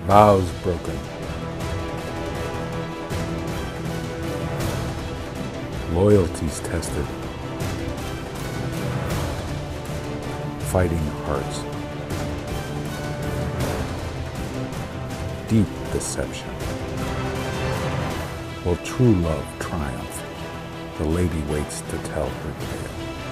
vows broken, loyalties tested, fighting hearts, deep deception. Will true love triumph? The lady waits to tell her tale.